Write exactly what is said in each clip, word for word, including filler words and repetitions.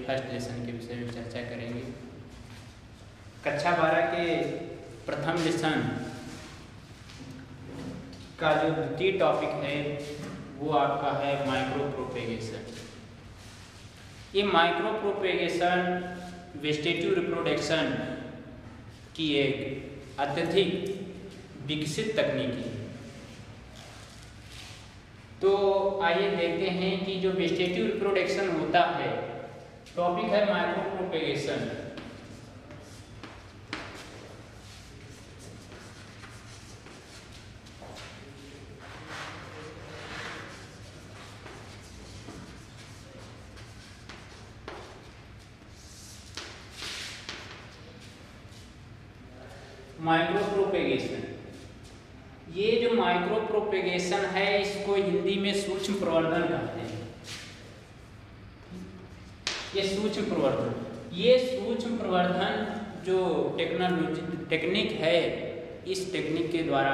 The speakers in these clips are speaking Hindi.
फर्स्ट लेसन के विषय में चर्चा करेंगे। कक्षा बारह के प्रथम लेसन का जो द्वितीय टॉपिक है वो आपका है माइक्रो प्रोपेगेशन। ये माइक्रो प्रोपेगेशन वेजिटेटिव रिप्रोडक्शन की एक अत्यधिक विकसित तकनीक है। तो आइए देखते हैं कि जो वेजिटेटिव रिप्रोडक्शन होता है, टॉपिक है माइक्रो प्रोपेगेशन। माइक्रो प्रोपेगेशन, ये जो माइक्रो प्रोपेगेशन है इसको हिंदी में सूक्ष्म प्रवर्धन कहते हैं। ये सूक्ष्म प्रवर्धन ये सूक्ष्म प्रवर्धन जो टेक्नोलॉजी टेक्निक है, इस टेक्निक के द्वारा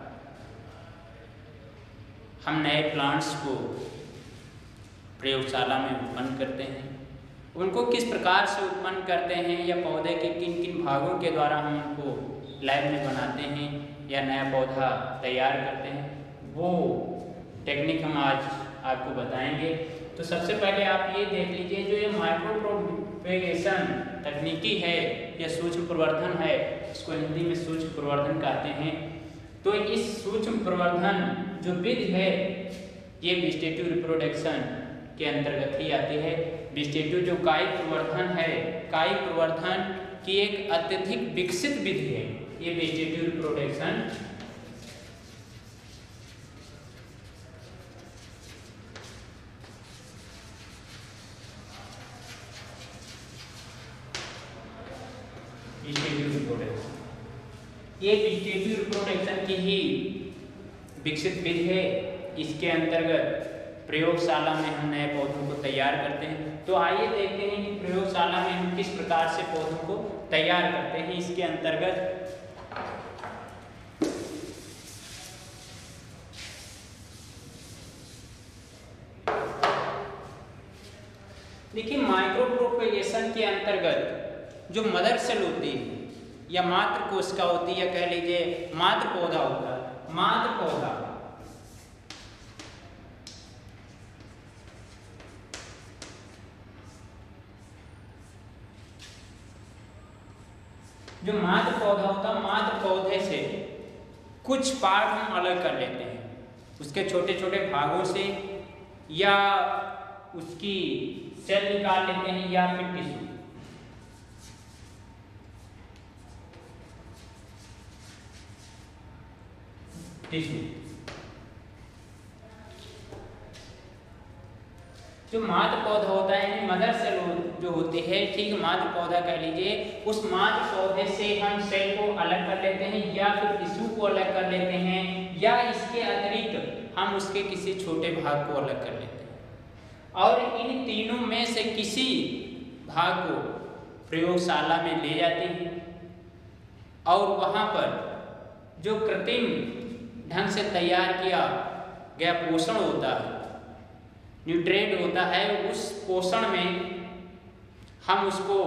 हम नए प्लांट्स को प्रयोगशाला में उत्पन्न करते हैं। उनको किस प्रकार से उत्पन्न करते हैं या पौधे के किन किन भागों के द्वारा हम उनको लैब में बनाते हैं या नया पौधा तैयार करते हैं, वो टेक्निक हम आज आपको बताएंगे। तो सबसे पहले आप ये देख लीजिए, जो ये माइक्रो प्रोपेगेशन तकनीकी है या सूक्ष्म प्रवर्धन है, इसको हिंदी में सूक्ष्म प्रवर्धन कहते हैं। तो इस सूक्ष्म प्रवर्धन जो विधि है ये वेजिटेटिव रिप्रोडक्शन के अंतर्गत ही आती है। वेजिटेटिव जो कायिक प्रवर्धन है, कायिक प्रवर्धन की एक अत्यधिक विकसित विधि है ये वेजिटेटिव रिप्रोडक्शन। वेजिटेटिव रिप्रोडक्शन ये वेजिटेटिव रिप्रोडक्शन की ही विकसित विधि है। इसके अंतर्गत प्रयोगशाला में हम नए पौधों को तैयार करते हैं। तो आइए देखते हैं कि प्रयोगशाला में हम किस प्रकार से पौधों को तैयार करते हैं। इसके अंतर्गत देखिए, माइक्रो प्रोपेगेशन के अंतर्गत जो मदर सेल होती है या मात्र कोशिका होती है, या कह लीजिए मात्र पौधा होता है, मात्र पौधा जो मात्र पौधा होता है, मात्र पौधे से कुछ पार्ट हम अलग कर लेते हैं, उसके छोटे छोटे भागों से, या उसकी सेल निकाल लेते हैं या फिर टिश्यू। टिश्यू जो मात्र पौधा होता है, मदर सेल जो होती है, ठीक मात्र पौधा कह लीजिए, उस मात्र पौधे से हम सेल को अलग कर लेते हैं या फिर टिश्यू को अलग कर लेते हैं, या इसके अतिरिक्त हम उसके किसी छोटे भाग को अलग कर लेते हैं। और इन तीनों में से किसी भाग को प्रयोगशाला में ले जाते हैं और वहाँ पर जो कृत्रिम ढंग से तैयार किया गया पोषण होता है, न्यूट्रिएंट होता है, उस पोषण में हम उसको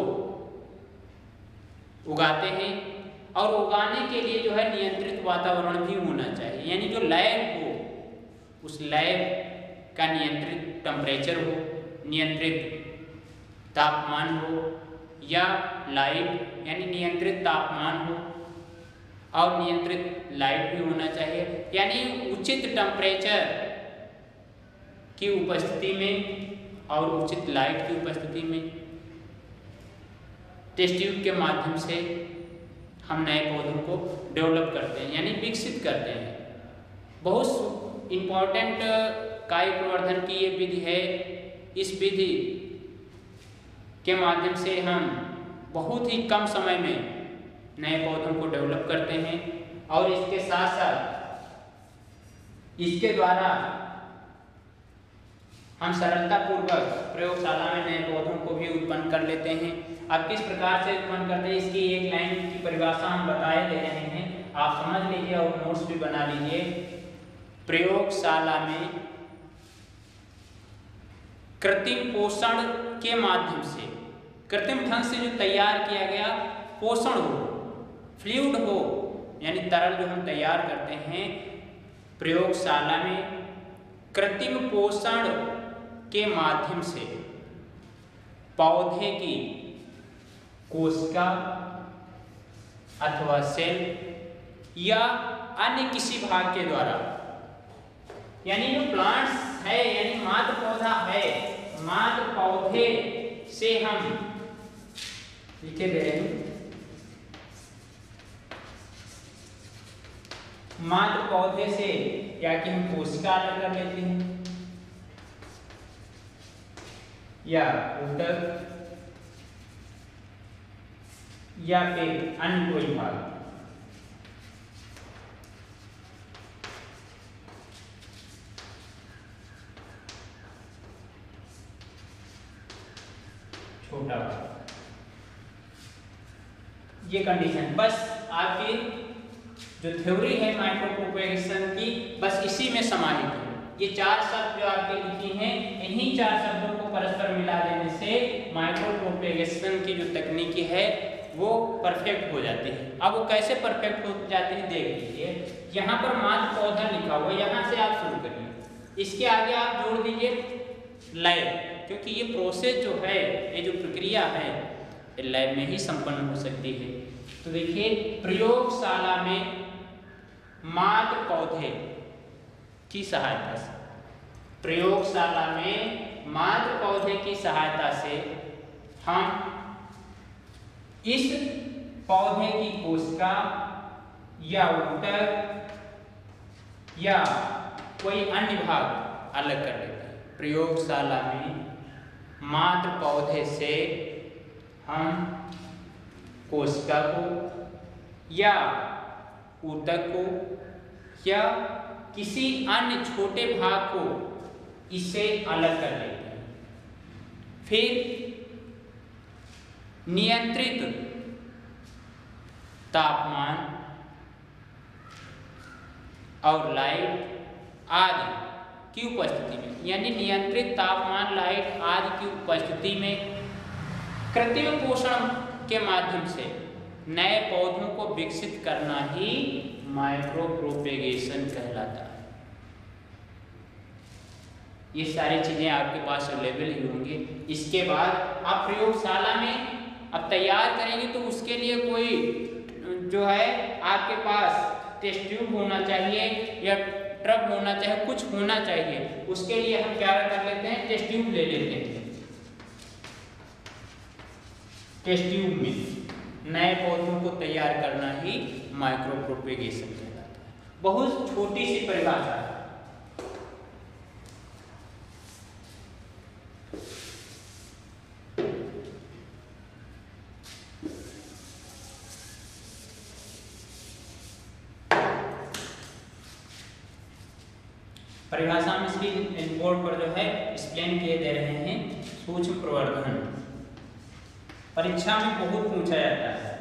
उगाते हैं। और उगाने के लिए जो है नियंत्रित वातावरण भी होना चाहिए, यानी जो लैब हो, उस लैब का नियंत्रित टेम्परेचर हो, नियंत्रित तापमान हो, या लाइट यानी नियंत्रित तापमान हो और नियंत्रित लाइट भी होना चाहिए, यानी उचित टेम्परेचर की उपस्थिति में और उचित लाइट की उपस्थिति में टेस्ट ट्यूब के माध्यम से हम नए पौधों को डेवलप करते हैं, यानी विकसित करते हैं। बहुत इम्पोर्टेंट कायिक प्रवर्धन की ये विधि है। इस विधि के माध्यम से हम बहुत ही कम समय में नए पौधों को डेवलप करते हैं, और इसके साथ साथ इसके द्वारा हम सरलतापूर्वक प्रयोगशाला में नए पौधों को भी उत्पन्न कर लेते हैं। अब किस प्रकार से उत्पन्न करते हैं, इसकी एक लाइन की परिभाषा हम बताए दे रहे हैं, आप समझ लीजिए और नोट्स भी बना लीजिए। प्रयोगशाला में कृत्रिम पोषण के माध्यम से, कृत्रिम ढंग से जो तैयार किया गया पोषण हो, फ्लूइड हो, यानी तरल जो हम तैयार करते हैं प्रयोगशाला में, कृत्रिम पोषण के माध्यम से पौधे की कोशिका अथवा सेल या अन्य किसी भाग के द्वारा, यानी जो प्लांट्स है यानी मात्र पौधा है, मात्र पौधे से हम लिखे दे रहे हैं, मात्र पौधे से या कि हम कोशिका अलग कर लेते हैं या ऊतक या फिर अन्य कोई भाग, छोटा भाग, ये कंडीशन बस आपकी जो थ्योरी है माइक्रो प्रोपेगेशन की बस इसी में समाहित है। ये चार शब्द जो आपके लिखी हैं, इन्हीं चार शब्दों को परस्पर मिला देने से माइक्रो प्रोपेगेशन की जो तकनीकी है वो परफेक्ट हो जाती है। अब वो कैसे परफेक्ट हो जाती है देख लीजिए, यहाँ पर मात्र पौधा लिखा हुआ, यहाँ से आप शुरू करिए, इसके आगे आप जोड़ दीजिए लैब, क्योंकि ये प्रोसेस जो है, ये जो प्रक्रिया है ये लैब में ही संपन्न हो सकती है। तो देखिए प्रयोगशाला में मात्र पौधे की सहायता से, प्रयोगशाला में मात्र पौधे की सहायता से हम इस पौधे की कोशिका या ऊतक या कोई अन्य भाग अलग कर लेते हैं। प्रयोगशाला में मात्र पौधे से हम कोशिका को या ऊतक को या किसी अन्य छोटे भाग को इससे अलग कर लेते हैं। फिर नियंत्रित तापमान और लाइट आदि की उपस्थिति में, यानी नियंत्रित तापमान, लाइट आदि की उपस्थिति में कृत्रिम पोषण के माध्यम से नए पौधों को विकसित करना ही माइक्रो प्रोपेगेशन कहलाता है। ये सारी चीजें आपके पास अवेलेबल ही होंगी। इसके बाद आप प्रयोगशाला में अब तैयार करेंगे तो उसके लिए कोई जो है आपके पास टेस्ट ट्यूब होना चाहिए या ट्रब होना चाहिए, कुछ होना चाहिए। उसके लिए हम क्या कर लेते हैं, टेस्ट ट्यूब ले लेते हैं। टेस्ट ट्यूब में नए पौधों को तैयार करना ही माइक्रो प्रोपेगेशन कहलाता है। बहुत छोटी सी परिभाषा है। परिभाषा में इसकी बोर्ड पर जो है एक्सप्लेन किए दे रहे हैं। सूक्ष्म प्रवर्धन परीक्षा में बहुत पूछा जाता है।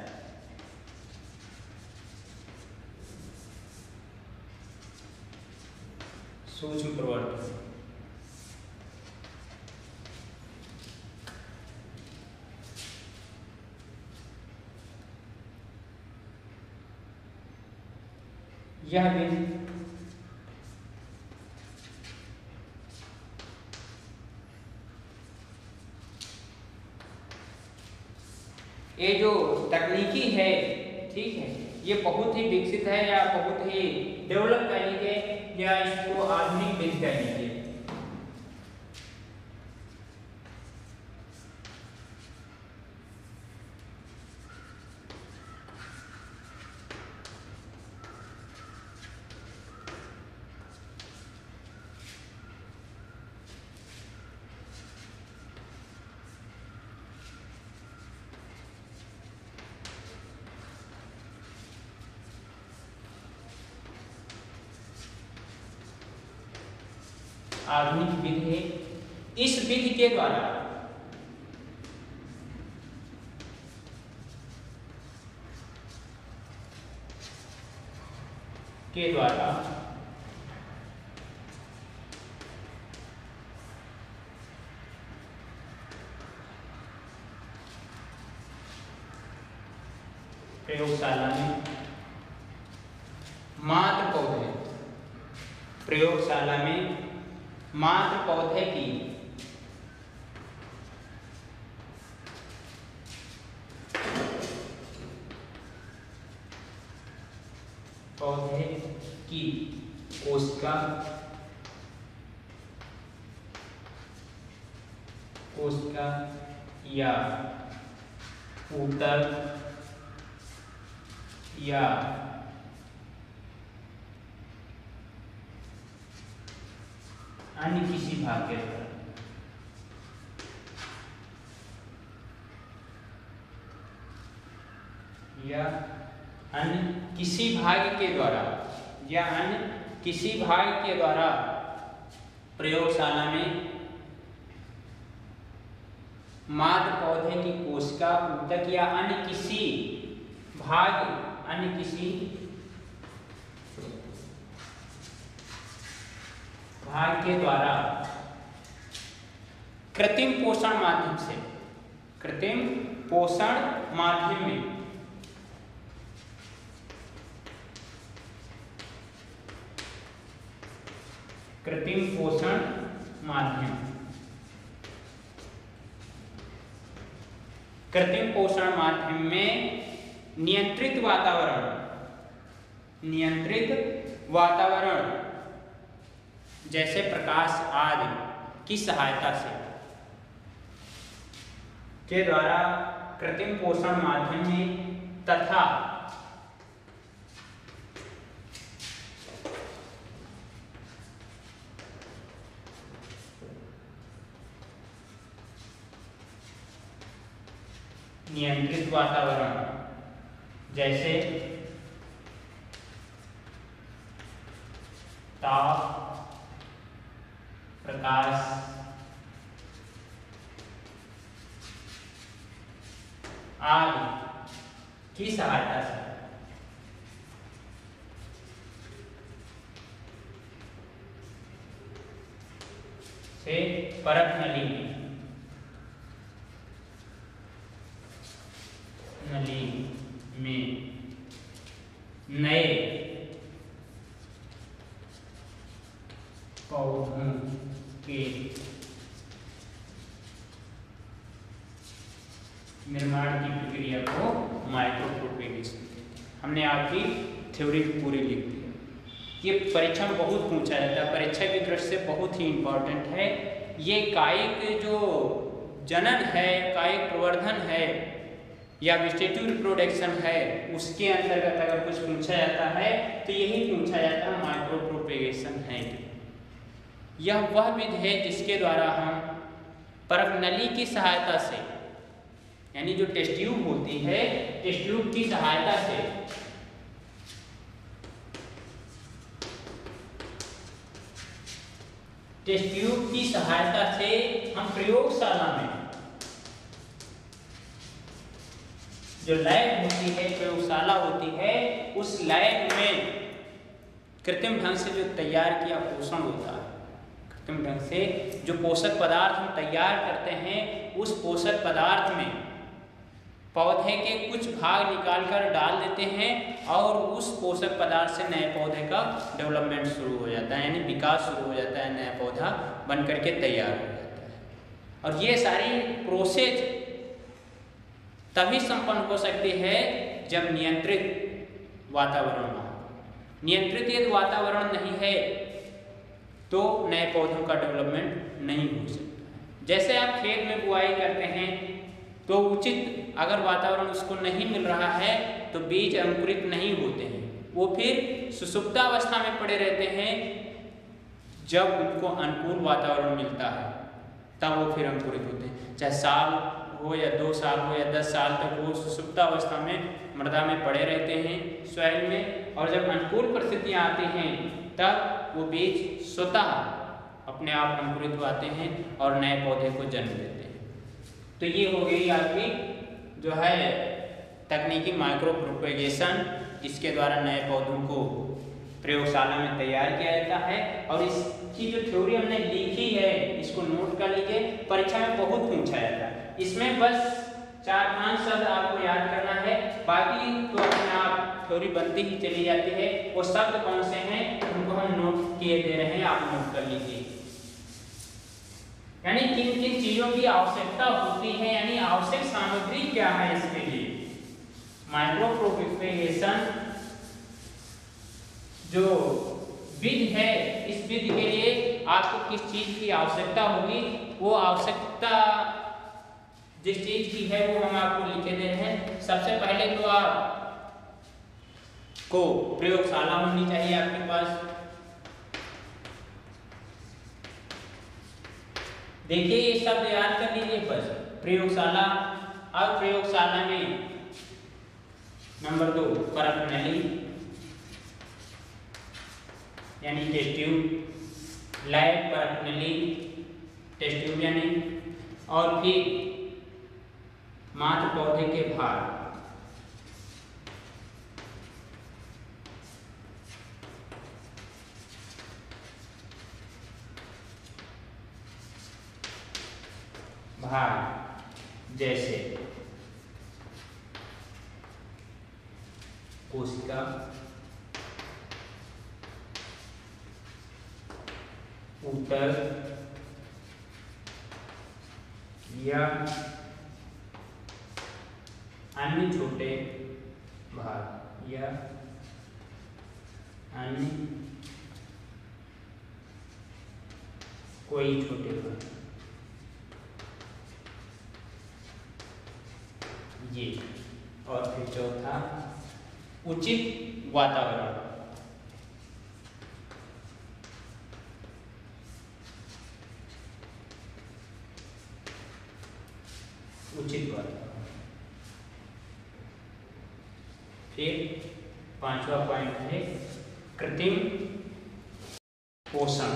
सूक्ष्म प्रवर्धन यह विधि ये जो तकनीकी है, ठीक है, ये बहुत ही विकसित है या बहुत ही डेवलप कह लीजिए या इसको आधुनिक विधि कह लीजिए। आधुनिक विधि है। इस विधि के द्वारा के द्वारा प्रयोगशाला में मात्र पौधे प्रयोगशाला में मात्र पौधे की पौधे की कोशिका कोशिका या ऊतक या अन्य किसी भाग के द्वारा या अन्य किसी भाग के द्वारा या अन्य किसी भाग के द्वारा प्रयोगशाला में मात्र पौधे की कोशिका ऊतक या अन्य किसी भाग अन्य किसी भाग के द्वारा कृत्रिम पोषण माध्यम से कृत्रिम पोषण माध्यम में कृत्रिम पोषण माध्यम कृत्रिम पोषण माध्यम में नियंत्रित वातावरण नियंत्रित वातावरण जैसे प्रकाश आदि की सहायता से के द्वारा कृत्रिम पोषण माध्यम में तथा नियंत्रित वातावरण जैसे ताप प्रकाश आदि की सहायता से से परत नली में नली में नए पौधों के निर्माण की प्रक्रिया को माइक्रोप्रोपेगेशन। हमने आपकी थ्योरी पूरी लिख दी। ये परीक्षा में बहुत पूछा जाता है, परीक्षा की दृष्टि से बहुत ही इम्पोर्टेंट है। ये कायिक जो जनन है, कायिक प्रवर्धन है या वेजिटेटिव रिप्रोडक्शन है, उसके अंतर्गत अगर कुछ पूछा जाता है तो यही पूछा जाता है माइक्रोप्रोपेगेशन है। यह वह विधि है जिसके द्वारा हम परनली की सहायता से, यानी जो टेस्ट ट्यूब होती है, टेस्ट ट्यूब की सहायता से टेस्ट ट्यूब की सहायता से हम प्रयोगशाला में जो लैब होती है, प्रयोगशाला होती है, उस लैब में कृत्रिम ढंग से जो तैयार किया पोषण होता है, कृत्रिम ढंग से जो पोषक पदार्थ हम तैयार करते हैं, उस पोषक पदार्थ में पौधे के कुछ भाग निकालकर डाल देते हैं और उस पोषक पदार्थ से नए पौधे का डेवलपमेंट शुरू हो जाता है, यानी विकास शुरू हो जाता है, नया पौधा बन करके तैयार हो जाता है। और ये सारी प्रोसेस तभी संपन्न हो सकती है जब नियंत्रित वातावरण हो। नियंत्रित यदि वातावरण नहीं है तो नए पौधों का डेवलपमेंट नहीं हो सकता। जैसे आप खेत में बुआई करते हैं तो उचित अगर वातावरण उसको नहीं मिल रहा है तो बीज अंकुरित नहीं होते हैं, वो फिर सुषुप्तावस्था में पड़े रहते हैं। जब उनको अनुकूल वातावरण मिलता है तब वो फिर अंकुरित होते हैं, चाहे साल हो या दो साल हो या दस साल तक वो सुषुप्तावस्था में मृदा में पड़े रहते हैं, सॉइल में। और जब अनुकूल परिस्थितियाँ आती हैं तब वो बीज स्वतः अपने आप अंकुरित होते हैं और नए पौधे को जन्म देते हैं। तो ये हो गई आपकी जो है तकनीकी माइक्रो प्रोपेगेशन, इसके द्वारा नए पौधों को प्रयोगशाला में तैयार किया जाता है। और इसकी जो थ्योरी हमने लिखी है इसको नोट कर लीजिए, परीक्षा में बहुत पूछा जाता है। इसमें बस चार पांच शब्द आपको याद करना है बाकी तो अपने आप थ्योरी बनती ही चली जाती है। वो शब्द कौन से हैं उनको हम नोट किए दे रहे हैं, आप नोट कर लीजिए। यानी किन किन चीजों की आवश्यकता होती है, यानी आवश्यक सामग्री क्या है इसके लिए। माइक्रो प्रोपेगेशन जो विधि है, इस विधि के लिए आपको किस चीज की आवश्यकता होगी, वो आवश्यकता जिस चीज की है वो हम आपको लिखे दे रहे हैं। सबसे पहले तो आप को प्रयोगशाला होनी चाहिए आपके पास। देखिए ये शब्द याद कर लीजिए बस, प्रयोगशाला। अब प्रयोगशाला में नंबर दो परत नली यानी टेस्ट ट्यूब, लैब परत नली टेस्ट ट्यूब यानी, और फिर मात्र पौधे के भाग, भाग जैसे कोशिका, ऊतक या अन्य छोटे भाग या अन्य कोई छोटे भाग, ये। और फिर चौथा उचित वातावरण, उचित वातावरण। फिर पांचवा पॉइंट है कृत्रिम पोषण।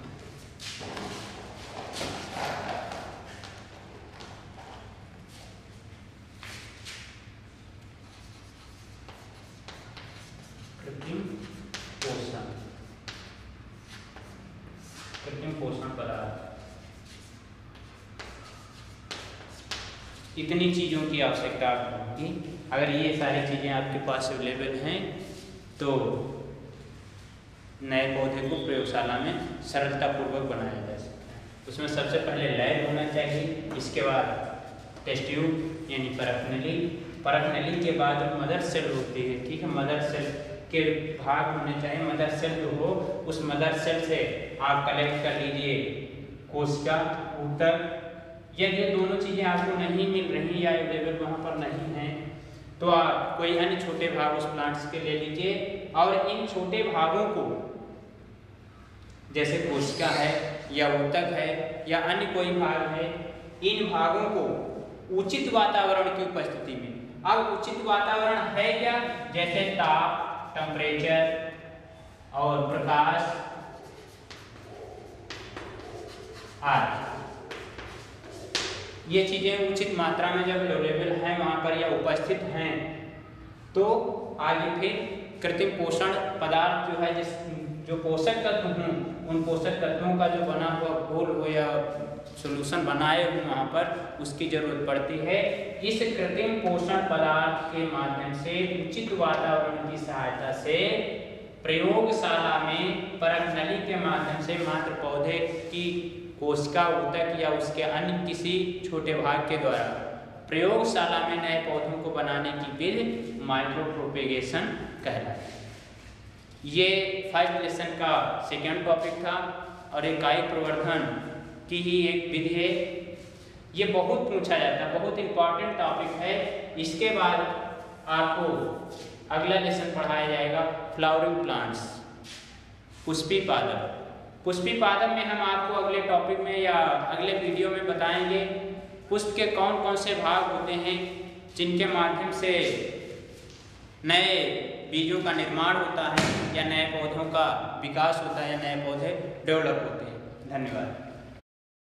कृत्रिम पोषण, कृत्रिम पोषण पदार्थ। इतनी चीजों की आवश्यकता होगी। अगर ये सारी चीजें आपके पास अवेलेबल हैं तो नए पौधे को प्रयोगशाला में सरलतापूर्वक बनाया जा सकता है। उसमें सबसे पहले लैब होना चाहिए, इसके बाद टेस्ट ट्यूब यानी परत नली, परत नली के बाद मदर सेल होती है, ठीक है। मदर सेल के भाग होने चाहिए। मदर सेल जो हो उस मदर सेल से आप कलेक्ट कर लीजिए कोशिका, ऊतक। यदि ये दोनों चीजें आपको नहीं मिल रही या अवेलेबल वहाँ पर नहीं है तो आप कोई अन्य छोटे भाग उस प्लांट्स के ले लीजिए, और इन छोटे भागों को जैसे कोशिका है या ऊतक है या अन्य कोई भाग है, इन भागों को उचित वातावरण की उपस्थिति में, अब उचित वातावरण है क्या, जैसे ताप, टेम्परेचर और प्रकाश आदि, ये चीजें उचित मात्रा में जब अवेलेबल हैं वहां पर या उपस्थित हैं तो आगे फिर कृत्रिम पोषण पदार्थ जो है, जिस जो पोषक तत्व हों उन पोषक तत्वों का जो बना हुआ घोल हो या सॉल्यूशन बनाए हो वहाँ पर उसकी जरूरत पड़ती है। इस कृत्रिम पोषण पदार्थ के माध्यम से उचित वातावरण की सहायता से प्रयोगशाला में परत नली के माध्यम से मात्र पौधे की कोशिका, ऊतक या उसके अन्य किसी छोटे भाग के द्वारा प्रयोगशाला में नए पौधों को बनाने की विधि माइक्रो प्रोपेगेशन कहलाती है। ये फर्स्ट लेसन का सेकेंड टॉपिक था और इकाई प्रवर्धन की ही एक विधि है। ये बहुत पूछा जाता है, बहुत इंपॉर्टेंट टॉपिक है। इसके बाद आपको अगला लेसन पढ़ाया जाएगा फ्लावरिंग प्लांट्स, पुष्पी पादप। पुष्पी पादप में हम आपको अगले टॉपिक में या अगले वीडियो में बताएंगे पुष्प के कौन कौन से भाग होते हैं जिनके माध्यम से नए बीजों का निर्माण होता है या नए पौधों का विकास होता है या नए पौधे डेवलप होते हैं। धन्यवाद।